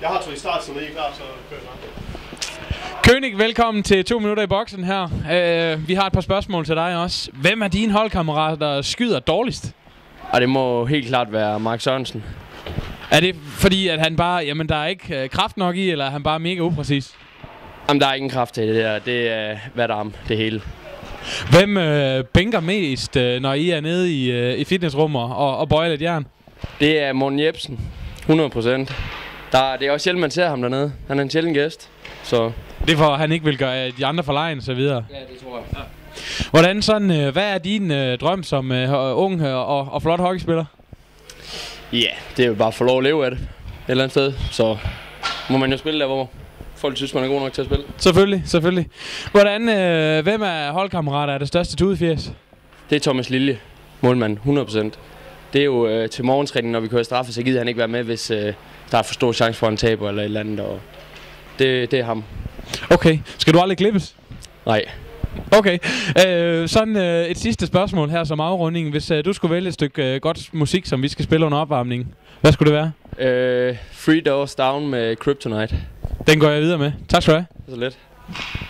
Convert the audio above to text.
Jeg har 2 i start, så når I er klar, så kører jeg. König, velkommen til 2 minutter i boksen her. Vi har et par spørgsmål til dig også. Hvem af dine holdkammerater, der skyder dårligst? Og det må helt klart være Mark Sørensen. Er det fordi, at han bare, jamen der er ikke kraft nok i, eller er han bare mega upræcis? Jamen, der er ingen kraft til det der. Det er hverdarm, det hele. Hvem bænker mest, når I er nede i fitnessrummet og bøjer lidt jern? Det er Morten Jebsen. 100%. Det er også sjældent, man ser ham dernede. Han er en sjælden gæst. Så. Det er for, at han ikke vil gøre de andre forlegen og så videre. Ja, det tror jeg. Ja. Hvordan sådan, hvad er din drøm som ung og flot hockeyspiller? Ja, det er jo bare at få lov at leve af det. Et eller andet sted. Så må man jo spille der, hvor folk synes, man er god nok til at spille. Selvfølgelig. Hvordan, hvem af holdkammerater er det største tudefjæs? Det er Thomas Lilje, målmand, 100%. Det er jo til morgentræning, når vi kører straffe, så gider han ikke være med, hvis der er for stor chance for en taber eller et eller andet. Og det er ham. Okay. Skal du aldrig klippes? Nej. Okay. Sådan et sidste spørgsmål her som afrunding. Hvis du skulle vælge et stykke godt musik, som vi skal spille under opvarmningen, hvad skulle det være? Three Doors Down med Kryptonite. Den går jeg videre med. Tak skal du have. Så lidt.